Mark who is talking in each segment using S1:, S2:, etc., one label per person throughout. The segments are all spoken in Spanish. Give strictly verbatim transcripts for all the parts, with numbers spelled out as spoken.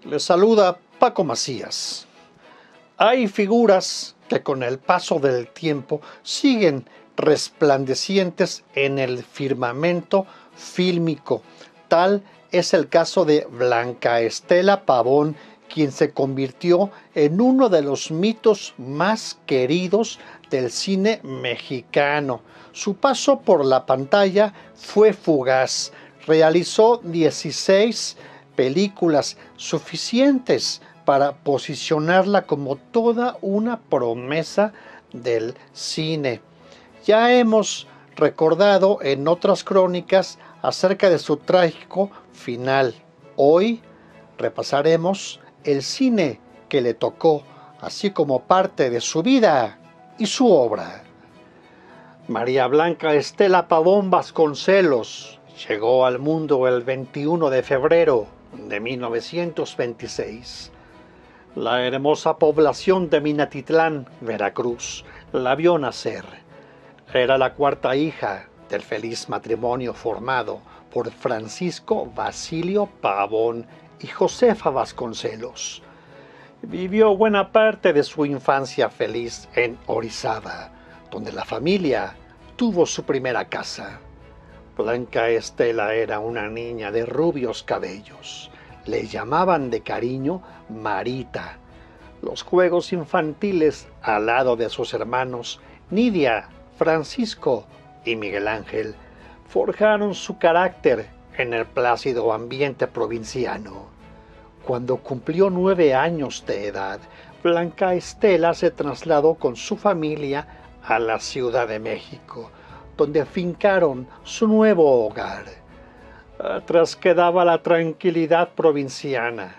S1: Les saluda Paco Macías. Hay figuras que con el paso del tiempo siguen resplandecientes en el firmamento fílmico. Tal es el caso de Blanca Estela Pavón, quien se convirtió en uno de los mitos más queridos del cine mexicano. Su paso por la pantalla fue fugaz. Realizó dieciséis películas suficientes para posicionarla como toda una promesa del cine. Ya hemos recordado en otras crónicas acerca de su trágico final. Hoy repasaremos el cine que le tocó, así como parte de su vida y su obra. María Blanca Estela Pavón Vasconcelos llegó al mundo el veintiuno de febrero de mil novecientos veintiséis. La hermosa población de Minatitlán, Veracruz, la vio nacer. Era la cuarta hija del feliz matrimonio formado por Francisco Basilio Pavón y Josefa Vasconcelos. Vivió buena parte de su infancia feliz en Orizaba, donde la familia tuvo su primera casa. Blanca Estela era una niña de rubios cabellos. Le llamaban de cariño Marita. Los juegos infantiles al lado de sus hermanos Nidia, Francisco y Miguel Ángel forjaron su carácter en el plácido ambiente provinciano. Cuando cumplió nueve años de edad, Blanca Estela se trasladó con su familia a la Ciudad de México, donde fincaron su nuevo hogar. Atrás quedaba la tranquilidad provinciana.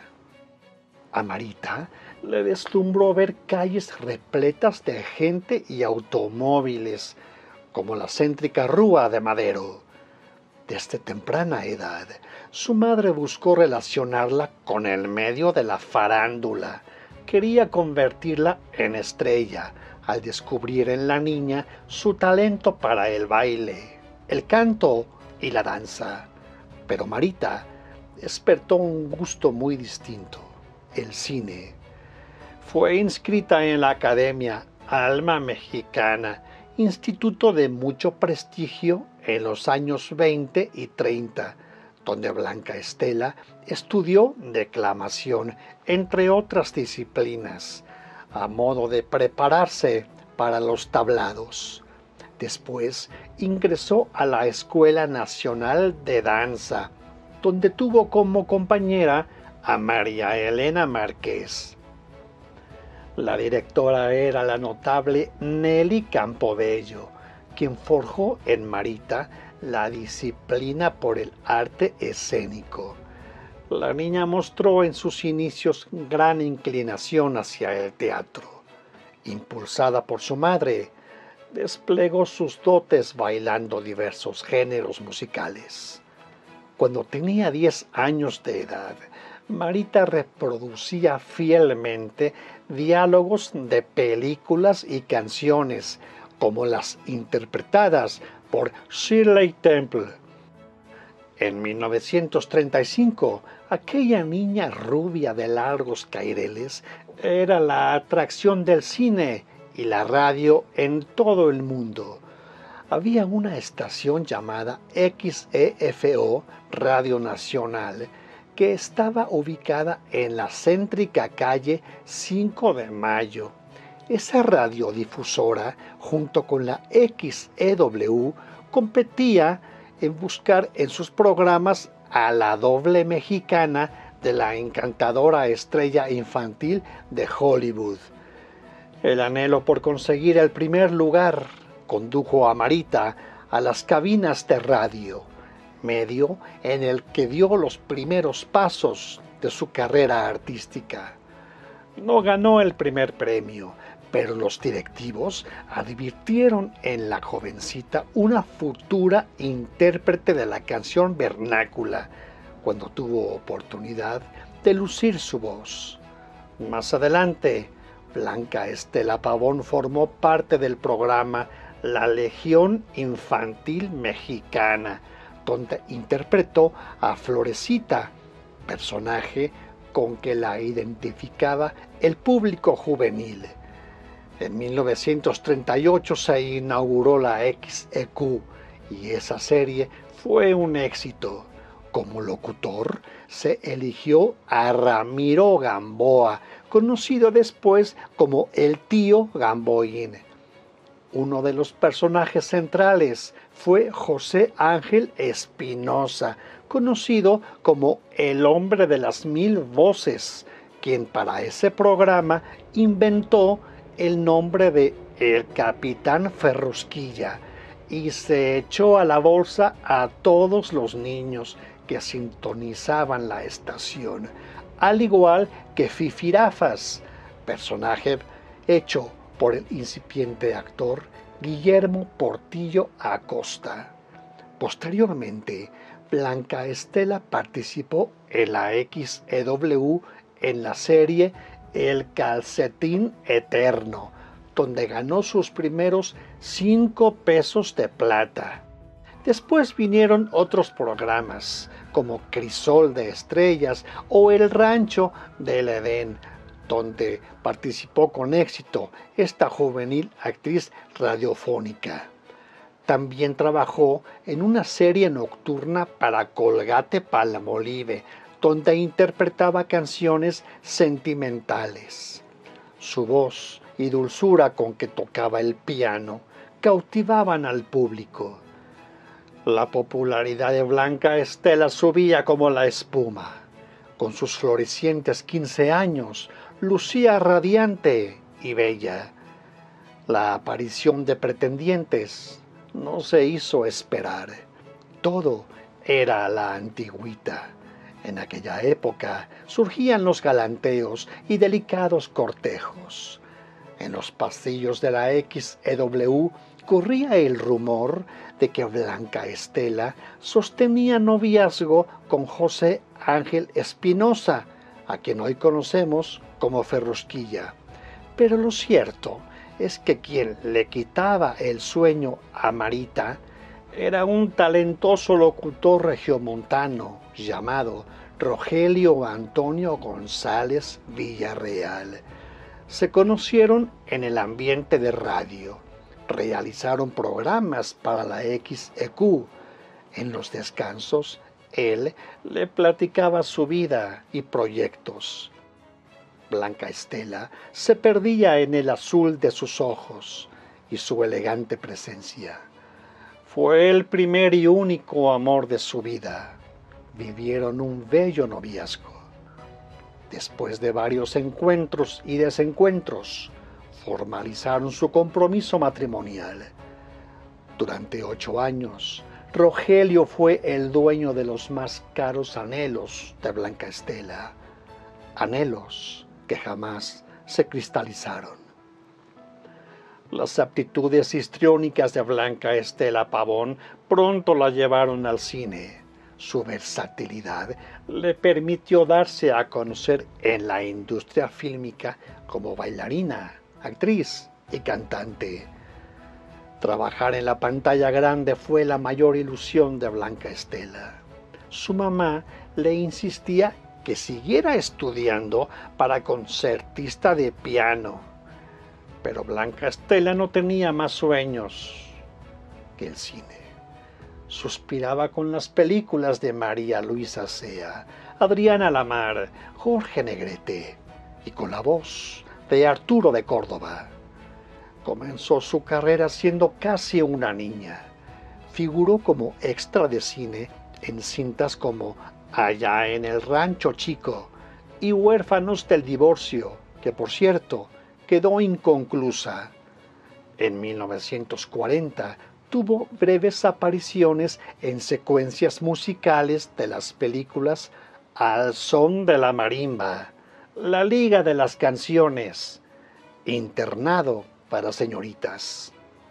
S1: A Marita le deslumbró ver calles repletas de gente y automóviles, como la céntrica Rúa de Madero. Desde temprana edad, su madre buscó relacionarla con el medio de la farándula. Quería convertirla en estrella, al descubrir en la niña su talento para el baile, el canto y la danza. Pero Marita despertó un gusto muy distinto, el cine. Fue inscrita en la Academia Alma Mexicana, instituto de mucho prestigio en los años veinte y treinta, donde Blanca Estela estudió declamación, entre otras disciplinas, a modo de prepararse para los tablados. Después ingresó a la Escuela Nacional de Danza, donde tuvo como compañera a María Elena Márquez. La directora era la notable Nelly Campobello, quien forjó en Marita la disciplina por el arte escénico. La niña mostró en sus inicios gran inclinación hacia el teatro. Impulsada por su madre, desplegó sus dotes bailando diversos géneros musicales. Cuando tenía diez años de edad, Marita reproducía fielmente diálogos de películas y canciones, como las interpretadas por Shirley Temple. En mil novecientos treinta y cinco, aquella niña rubia de largos caireles era la atracción del cine y la radio en todo el mundo. Había una estación llamada X E F O, Radio Nacional, que estaba ubicada en la céntrica calle cinco de mayo. Esa radiodifusora, junto con la X E W, competía en buscar en sus programas a la doble mexicana de la encantadora estrella infantil de Hollywood. El anhelo por conseguir el primer lugar condujo a Marita a las cabinas de radio, medio en el que dio los primeros pasos de su carrera artística. No ganó el primer premio, pero los directivos advirtieron en la jovencita una futura intérprete de la canción vernácula, cuando tuvo oportunidad de lucir su voz. Más adelante, Blanca Estela Pavón formó parte del programa La Legión Infantil Mexicana, donde interpretó a Florecita, personaje con que la identificaba el público juvenil. En mil novecientos treinta y ocho se inauguró la X E Q y esa serie fue un éxito. Como locutor se eligió a Ramiro Gamboa, conocido después como el tío Gamboín. Uno de los personajes centrales fue José Ángel Espinosa, conocido como el hombre de las mil voces, quien para ese programa inventó el nombre de El Capitán Ferrusquilla y se echó a la bolsa a todos los niños que sintonizaban la estación, al igual que Fifirafas, personaje hecho por el incipiente actor Guillermo Portillo Acosta. Posteriormente, Blanca Estela participó en la X E W en la serie El Calcetín Eterno, donde ganó sus primeros cinco pesos de plata. Después vinieron otros programas, como Crisol de Estrellas o El Rancho del Edén, donde participó con éxito esta juvenil actriz radiofónica. También trabajó en una serie nocturna para Colgate Palmolive, donde interpretaba canciones sentimentales. Su voz y dulzura con que tocaba el piano cautivaban al público. La popularidad de Blanca Estela subía como la espuma. Con sus florecientes quince años, lucía radiante y bella. La aparición de pretendientes no se hizo esperar. Todo era a la antigüita. En aquella época surgían los galanteos y delicados cortejos. En los pasillos de la X E W corría el rumor de que Blanca Estela sostenía noviazgo con José Ángel Espinosa, a quien hoy conocemos como Ferrusquilla. Pero lo cierto es que quien le quitaba el sueño a Marita era un talentoso locutor regiomontano llamado Rogelio Antonio González Villarreal. Se conocieron en el ambiente de radio, realizaron programas para la X E Q. En los descansos, él le platicaba su vida y proyectos. Blanca Estela se perdía en el azul de sus ojos y su elegante presencia. Fue el primer y único amor de su vida. Vivieron un bello noviazgo. Después de varios encuentros y desencuentros, formalizaron su compromiso matrimonial. Durante ocho años, Rogelio fue el dueño de los más caros anhelos de Blanca Estela, anhelos que jamás se cristalizaron. Las aptitudes histriónicas de Blanca Estela Pavón pronto la llevaron al cine. Su versatilidad le permitió darse a conocer en la industria fílmica como bailarina, actriz y cantante. Trabajar en la pantalla grande fue la mayor ilusión de Blanca Estela. Su mamá le insistía que siguiera estudiando para concertista de piano, pero Blanca Estela no tenía más sueños que el cine. Suspiraba con las películas de María Luisa Sea, Adriana Lamar, Jorge Negrete y con la voz de Arturo de Córdoba. Comenzó su carrera siendo casi una niña. Figuró como extra de cine en cintas como Allá en el Rancho Chico y Huérfanos del Divorcio, que por cierto quedó inconclusa. En mil novecientos cuarenta tuvo breves apariciones en secuencias musicales de las películas Al son de la marimba, La Liga de las Canciones, Internado para señoritas.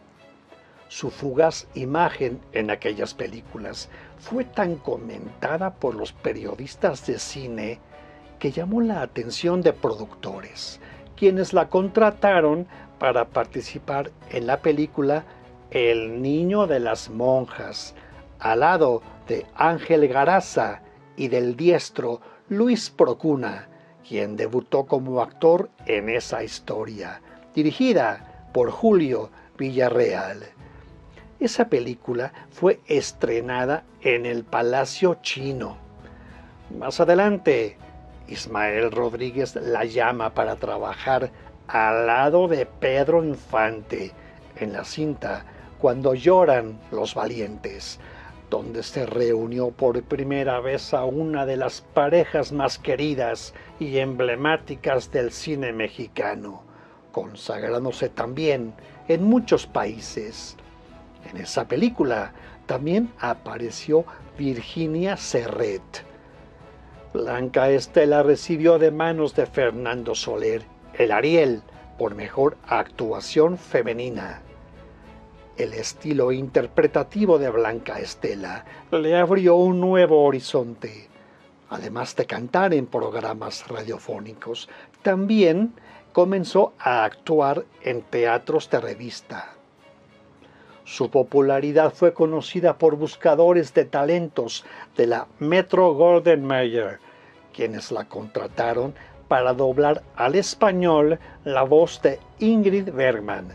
S1: Su fugaz imagen en aquellas películas fue tan comentada por los periodistas de cine que llamó la atención de productores, quienes la contrataron para participar en la película El niño de las monjas, al lado de Ángel Garaza y del diestro Luis Procuna, quien debutó como actor en esa historia, dirigida por Julio Villarreal. Esa película fue estrenada en el Palacio Chino. Más adelante, Ismael Rodríguez la llama para trabajar al lado de Pedro Infante en la cinta Cuando lloran los valientes, donde se reunió por primera vez a una de las parejas más queridas y emblemáticas del cine mexicano, consagrándose también en muchos países. En esa película también apareció Virginia Serret. Blanca Estela recibió de manos de Fernando Soler el Ariel por mejor actuación femenina. El estilo interpretativo de Blanca Estela le abrió un nuevo horizonte. Además de cantar en programas radiofónicos, también comenzó a actuar en teatros de revista. Su popularidad fue conocida por buscadores de talentos de la Metro-Goldwyn-Mayer, quienes la contrataron para doblar al español la voz de Ingrid Bergman.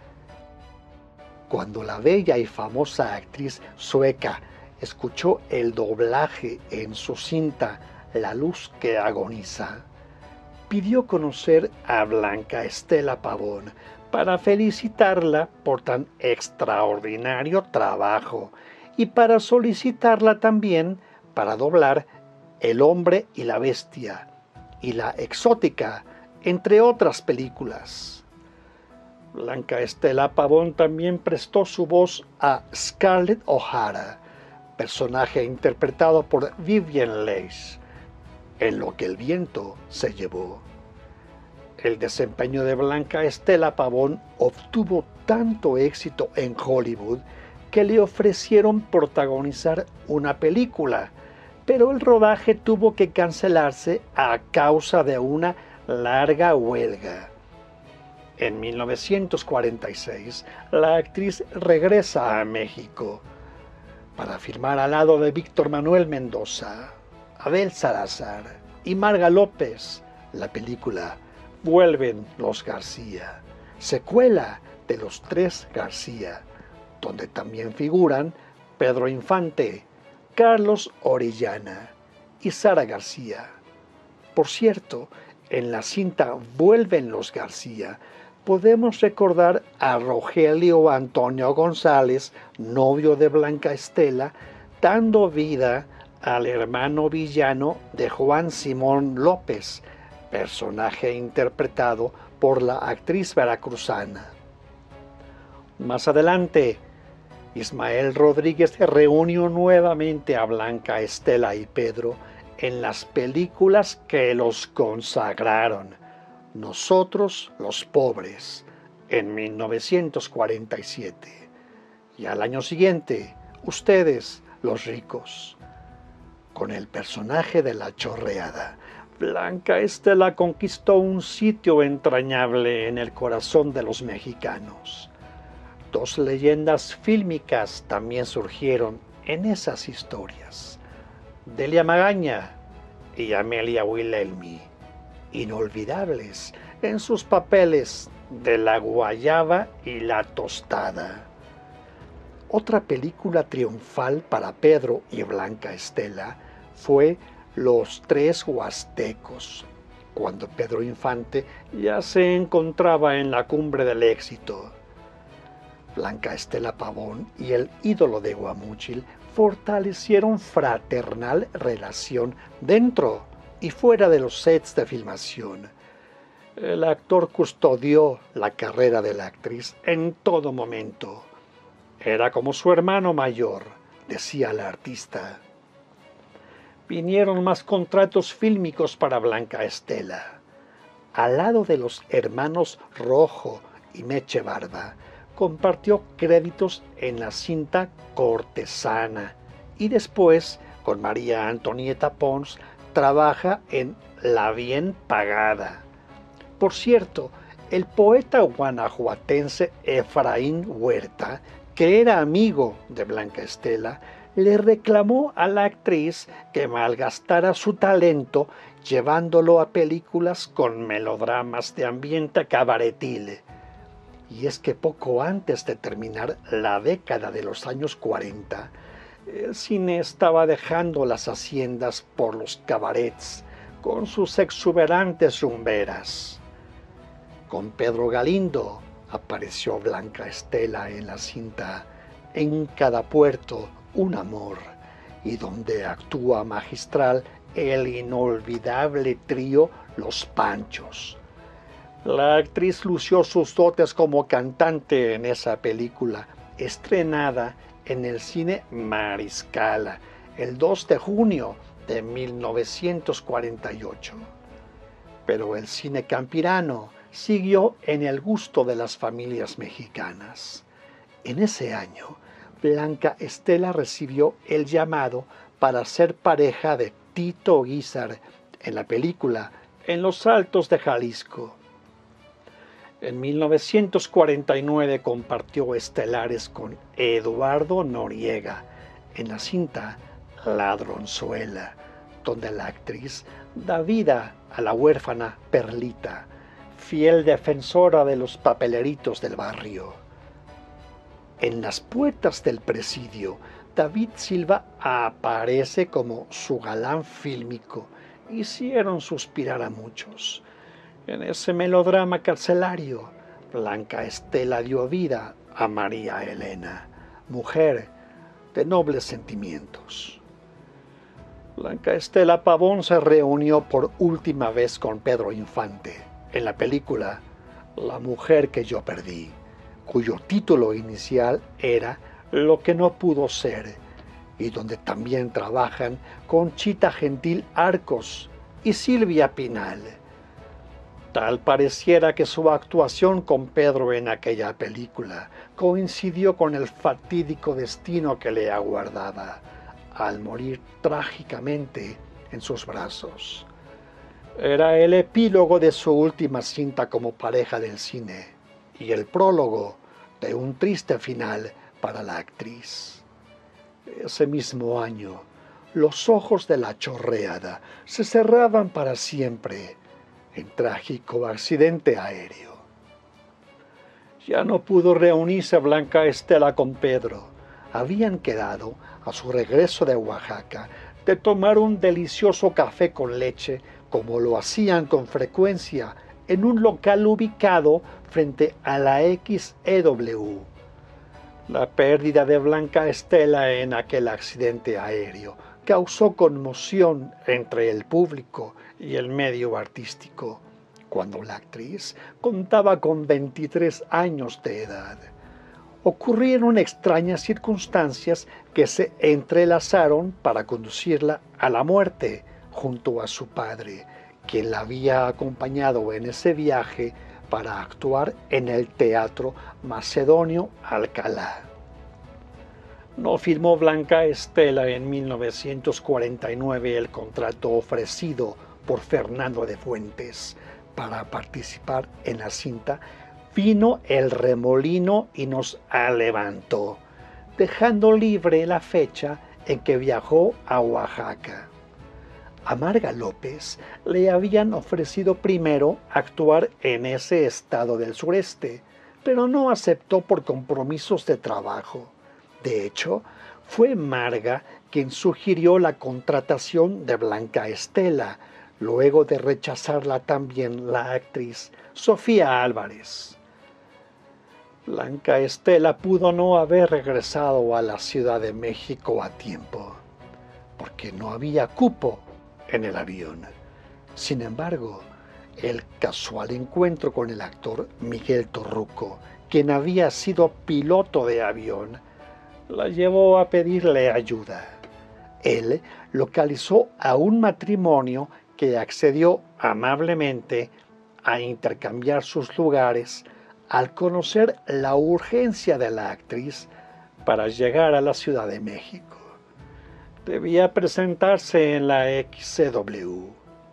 S1: Cuando la bella y famosa actriz sueca escuchó el doblaje en su cinta La luz que agoniza, pidió conocer a Blanca Estela Pavón para felicitarla por tan extraordinario trabajo y para solicitarla también para doblar El hombre y la bestia y La exótica, entre otras películas. Blanca Estela Pavón también prestó su voz a Scarlett O'Hara, personaje interpretado por Vivien Leigh, en Lo que el viento se llevó. El desempeño de Blanca Estela Pavón obtuvo tanto éxito en Hollywood que le ofrecieron protagonizar una película, pero el rodaje tuvo que cancelarse a causa de una larga huelga. En mil novecientos cuarenta y seis, la actriz regresa a México para firmar al lado de Víctor Manuel Mendoza, Abel Salazar y Marga López la película Vuelven los García, secuela de Los Tres García, donde también figuran Pedro Infante, Carlos Orellana y Sara García. Por cierto, en la cinta Vuelven los García podemos recordar a Rogelio Antonio González, novio de Blanca Estela, dando vida al hermano villano de Juan Simón López, personaje interpretado por la actriz veracruzana. Más adelante, Ismael Rodríguez reunió nuevamente a Blanca Estela y Pedro en las películas que los consagraron: Nosotros los pobres, en mil novecientos cuarenta y siete, y al año siguiente, Ustedes los ricos. Con el personaje de La Chorreada, Blanca Estela conquistó un sitio entrañable en el corazón de los mexicanos. Dos leyendas fílmicas también surgieron en esas historias: Delia Magaña y Amelia Wilhelmi, inolvidables en sus papeles de La Guayaba y La Tostada. Otra película triunfal para Pedro y Blanca Estela fue Los Tres Huastecos, cuando Pedro Infante ya se encontraba en la cumbre del éxito. Blanca Estela Pavón y el ídolo de Guamúchil fortalecieron fraternal relación dentro y fuera de los sets de filmación. El actor custodió la carrera de la actriz en todo momento. Era como su hermano mayor, decía la artista. Vinieron más contratos fílmicos para Blanca Estela. Al lado de los hermanos Rojo y Meche Barba, compartió créditos en la cinta Cortesana y después, con María Antonieta Pons, trabaja en La Bien Pagada. Por cierto, el poeta guanajuatense Efraín Huerta, que era amigo de Blanca Estela, le reclamó a la actriz que malgastara su talento, llevándolo a películas con melodramas de ambiente cabaretil. Y es que poco antes de terminar la década de los años cuarenta, el cine estaba dejando las haciendas por los cabarets con sus exuberantes rumberas. Con Pedro Galindo apareció Blanca Estela en la cinta En cada puerto un amor, y donde actúa magistral el inolvidable trío Los Panchos. La actriz lució sus dotes como cantante en esa película, estrenada en el cine Mariscala el dos de junio de mil novecientos cuarenta y ocho. Pero el cine campirano siguió en el gusto de las familias mexicanas. En ese año, Blanca Estela recibió el llamado para ser pareja de Tito Guízar en la película En los Altos de Jalisco. En mil novecientos cuarenta y nueve compartió estelares con Eduardo Noriega en la cinta Ladronzuela, donde la actriz da vida a la huérfana Perlita, fiel defensora de los papeleritos del barrio. En Las puertas del presidio, David Silva aparece como su galán fílmico. Hicieron suspirar a muchos. En ese melodrama carcelario, Blanca Estela dio vida a María Elena, mujer de nobles sentimientos. Blanca Estela Pavón se reunió por última vez con Pedro Infante en la película La mujer que yo perdí, cuyo título inicial era Lo que no pudo ser, y donde también trabajan Conchita Gentil Arcos y Silvia Pinal. Tal pareciera que su actuación con Pedro en aquella película coincidió con el fatídico destino que le aguardaba al morir trágicamente en sus brazos. Era el epílogo de su última cinta como pareja del cine y el prólogo de un triste final para la actriz. Ese mismo año, los ojos de la chorreada se cerraban para siempre en trágico accidente aéreo. Ya no pudo reunirse Blanca Estela con Pedro. Habían quedado, a su regreso de Oaxaca, de tomar un delicioso café con leche, como lo hacían con frecuencia en un local ubicado frente a la X E W. La pérdida de Blanca Estela en aquel accidente aéreo causó conmoción entre el público y el medio artístico, cuando la actriz contaba con veintitrés años de edad. Ocurrieron extrañas circunstancias que se entrelazaron para conducirla a la muerte junto a su padre, quien la había acompañado en ese viaje para actuar en el Teatro Macedonio Alcalá. No firmó Blanca Estela en mil novecientos cuarenta y nueve el contrato ofrecido por Fernando de Fuentes para participar en la cinta Vino el remolino y nos alevantó, dejando libre la fecha en que viajó a Oaxaca. A Marga López le habían ofrecido primero actuar en ese estado del sureste, pero no aceptó por compromisos de trabajo. De hecho, fue Marga quien sugirió la contratación de Blanca Estela, luego de rechazarla también la actriz Sofía Álvarez. Blanca Estela pudo no haber regresado a la Ciudad de México a tiempo, porque no había cupo en el avión. Sin embargo, el casual encuentro con el actor Miguel Torruco, quien había sido piloto de avión, la llevó a pedirle ayuda. Él localizó a un matrimonio que accedió amablemente a intercambiar sus lugares al conocer la urgencia de la actriz para llegar a la Ciudad de México. Debía presentarse en la X C W.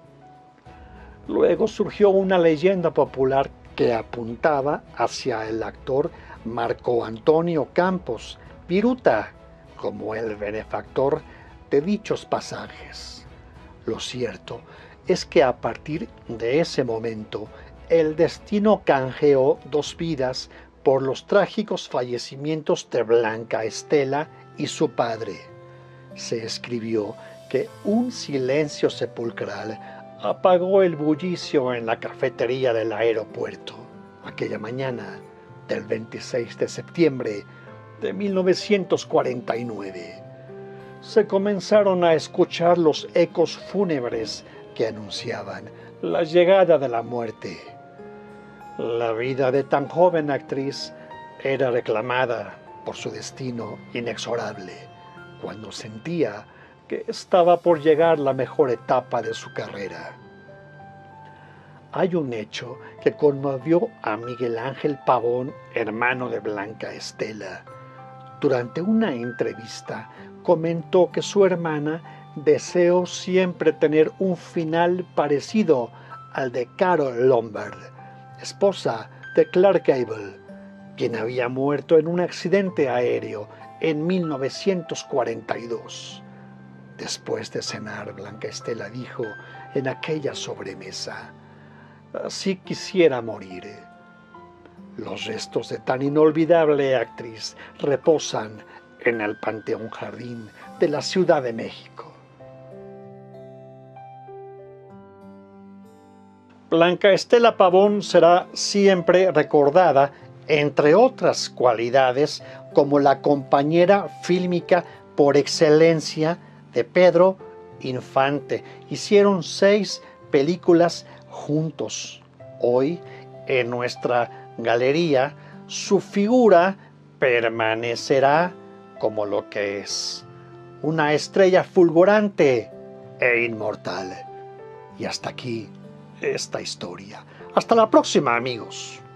S1: Luego surgió una leyenda popular que apuntaba hacia el actor Marco Antonio Campos Viruta como el benefactor de dichos pasajes. Lo cierto es que a partir de ese momento el destino canjeó dos vidas por los trágicos fallecimientos de Blanca Estela y su padre. Se escribió que un silencio sepulcral apagó el bullicio en la cafetería del aeropuerto aquella mañana del veintiséis de septiembre de mil novecientos cuarenta y nueve. Se comenzaron a escuchar los ecos fúnebres que anunciaban la llegada de la muerte. La vida de tan joven actriz era reclamada por su destino inexorable, cuando sentía que estaba por llegar la mejor etapa de su carrera. Hay un hecho que conmovió a Miguel Ángel Pavón, hermano de Blanca Estela. Durante una entrevista comentó que su hermana deseó siempre tener un final parecido al de Carole Lombard, esposa de Clark Gable, quien había muerto en un accidente aéreo en mil novecientos cuarenta y dos. Después de cenar, Blanca Estela dijo en aquella sobremesa: «Así quisiera morir». Los restos de tan inolvidable actriz reposan en el Panteón Jardín de la Ciudad de México. Blanca Estela Pavón será siempre recordada, entre otras cualidades, como la compañera fílmica por excelencia de Pedro Infante. Hicieron seis películas juntos. Hoy, en nuestra galería, su figura permanecerá como lo que es, una estrella fulgurante e inmortal. Y hasta aquí esta historia. Hasta la próxima, amigos.